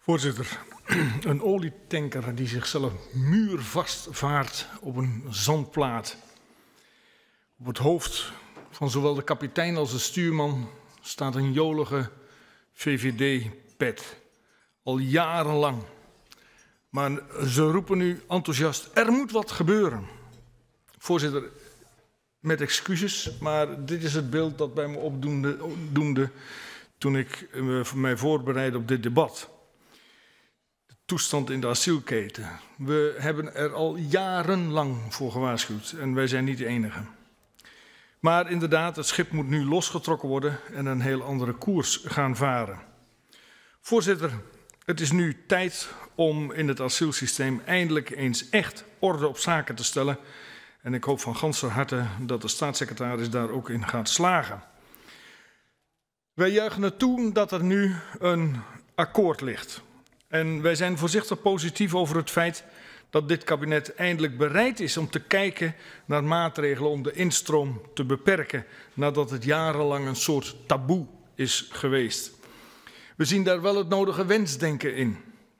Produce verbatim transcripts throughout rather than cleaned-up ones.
Voorzitter, een olietanker die zichzelf muurvast vaart op een zandplaat. Op het hoofd van zowel de kapitein als de stuurman staat een jolige V V D-pet. Al jarenlang. Maar ze roepen nu enthousiast, er moet wat gebeuren. Voorzitter, met excuses, maar dit is het beeld dat bij me opdoende doemde toen ik mij voorbereidde op dit debat. De toestand in de asielketen. We hebben er al jarenlang voor gewaarschuwd en wij zijn niet de enige. Maar inderdaad, het schip moet nu losgetrokken worden en een heel andere koers gaan varen. Voorzitter, het is nu tijd om in het asielsysteem eindelijk eens echt orde op zaken te stellen. En ik hoop van ganser harte dat de staatssecretaris daar ook in gaat slagen. Wij juichen het toe dat er nu een akkoord ligt. En wij zijn voorzichtig positief over het feit dat dit kabinet eindelijk bereid is om te kijken naar maatregelen om de instroom te beperken, nadat het jarenlang een soort taboe is geweest. We zien daar wel het nodige wensdenken in.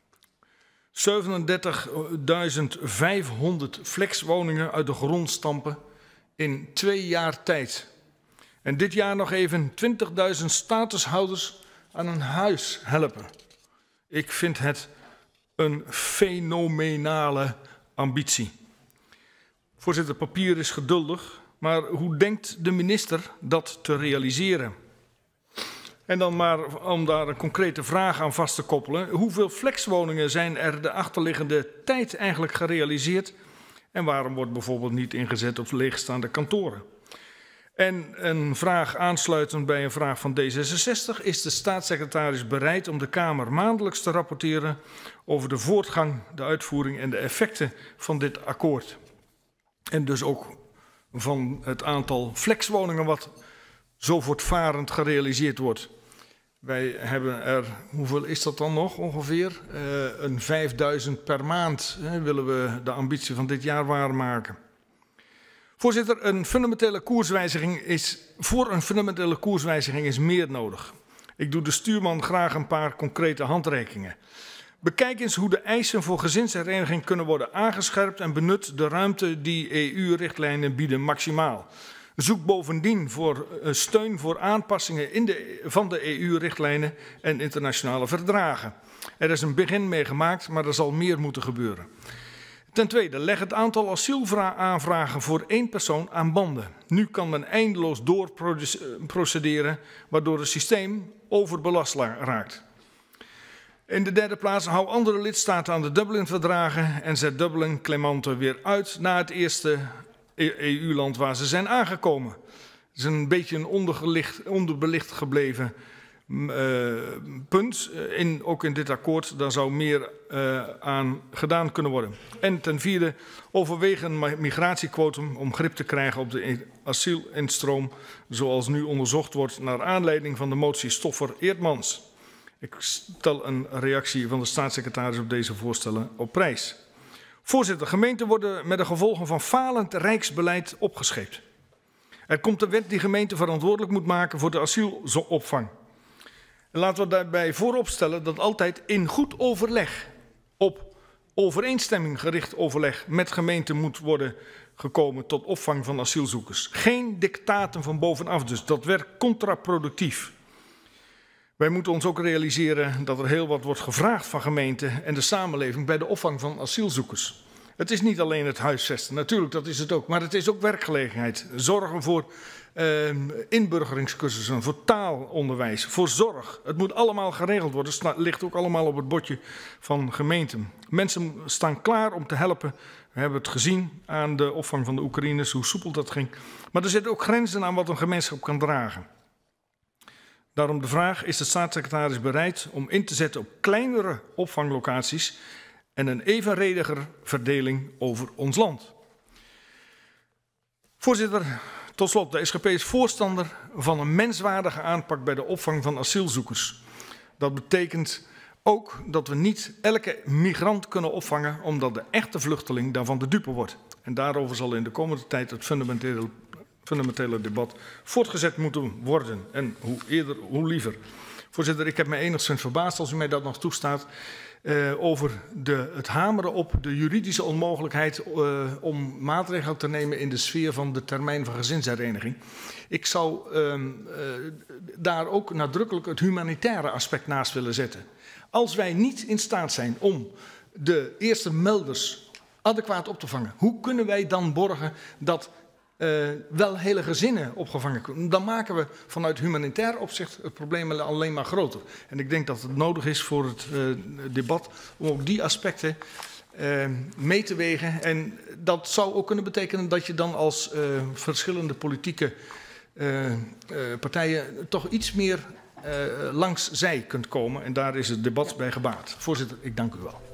zevenendertigduizend vijfhonderd flexwoningen uit de grond stampen in twee jaar tijd. En dit jaar nog even twintigduizend statushouders aan een huis helpen. Ik vind het een fenomenale ambitie. Voorzitter, papier is geduldig, maar hoe denkt de minister dat te realiseren? En dan maar om daar een concrete vraag aan vast te koppelen. Hoeveel flexwoningen zijn er de achterliggende tijd eigenlijk gerealiseerd? En waarom wordt bijvoorbeeld niet ingezet op leegstaande kantoren? En een vraag aansluitend bij een vraag van D zesenzestig. Is de staatssecretaris bereid om de Kamer maandelijks te rapporteren over de voortgang, de uitvoering en de effecten van dit akkoord? En dus ook van het aantal flexwoningen wat zo voortvarend gerealiseerd wordt. Wij hebben er, hoeveel is dat dan nog ongeveer? Uh, een vijfduizend per maand hè, willen we de ambitie van dit jaar waarmaken. Voorzitter, een fundamentele koerswijziging is, voor een fundamentele koerswijziging is meer nodig. Ik doe de stuurman graag een paar concrete handreikingen. Bekijk eens hoe de eisen voor gezinshereniging kunnen worden aangescherpt en benut de ruimte die E U-richtlijnen bieden maximaal. Zoek bovendien voor uh, steun voor aanpassingen in de, van de E U-richtlijnen en internationale verdragen. Er is een begin mee gemaakt, maar er zal meer moeten gebeuren. Ten tweede, leg het aantal asielaanvragen voor één persoon aan banden. Nu kan men eindeloos doorprocederen, waardoor het systeem overbelast raakt. In de derde plaats, hou andere lidstaten aan de Dublin-verdragen en zet Dublin-claimanten weer uit naar het eerste E U-land waar ze zijn aangekomen. Het is een beetje een onderbelicht gebleven uh, punt, in, ook in dit akkoord. Daar zou meer uh, aan gedaan kunnen worden. En ten vierde, overweeg een migratiequotum om grip te krijgen op de asielinstroom, zoals nu onderzocht wordt naar aanleiding van de motie Stoffer-Eertmans. Ik stel een reactie van de staatssecretaris op deze voorstellen op prijs. Voorzitter, gemeenten worden met de gevolgen van falend rijksbeleid opgescheept. Er komt een wet die gemeenten verantwoordelijk moet maken voor de asielopvang. En laten we daarbij vooropstellen dat altijd in goed overleg, op overeenstemming gericht overleg met gemeenten moet worden gekomen tot opvang van asielzoekers. Geen dictaten van bovenaf dus, dat werkt contraproductief. Wij moeten ons ook realiseren dat er heel wat wordt gevraagd van gemeenten en de samenleving bij de opvang van asielzoekers. Het is niet alleen het huisvesten, natuurlijk dat is het ook, maar het is ook werkgelegenheid. Zorgen voor uh, inburgeringscursussen, voor taalonderwijs, voor zorg. Het moet allemaal geregeld worden, het ligt ook allemaal op het bordje van gemeenten. Mensen staan klaar om te helpen. We hebben het gezien aan de opvang van de Oekraïners, hoe soepel dat ging. Maar er zitten ook grenzen aan wat een gemeenschap kan dragen. Daarom de vraag, is de staatssecretaris bereid om in te zetten op kleinere opvanglocaties en een evenrediger verdeling over ons land? Voorzitter, tot slot, de S G P is voorstander van een menswaardige aanpak bij de opvang van asielzoekers. Dat betekent ook dat we niet elke migrant kunnen opvangen, omdat de echte vluchteling daarvan de dupe wordt. En daarover zal in de komende tijd het fundamentele fundamentele debat voortgezet moeten worden. En hoe eerder, hoe liever. Voorzitter, ik heb me enigszins verbaasd, als u mij dat nog toestaat, uh, over de, het hameren op de juridische onmogelijkheid uh, om maatregelen te nemen in de sfeer van de termijn van gezinshereniging. Ik zou uh, uh, daar ook nadrukkelijk het humanitaire aspect naast willen zetten. Als wij niet in staat zijn om de eerste melders adequaat op te vangen, hoe kunnen wij dan borgen dat uh, wel hele gezinnen opgevangen kunnen? Dan maken we vanuit humanitair opzicht het probleem alleen maar groter. En ik denk dat het nodig is voor het uh, debat om ook die aspecten uh, mee te wegen. En dat zou ook kunnen betekenen dat je dan als uh, verschillende politieke uh, uh, partijen toch iets meer uh, langs zij kunt komen. En daar is het debat bij gebaat. Voorzitter, ik dank u wel.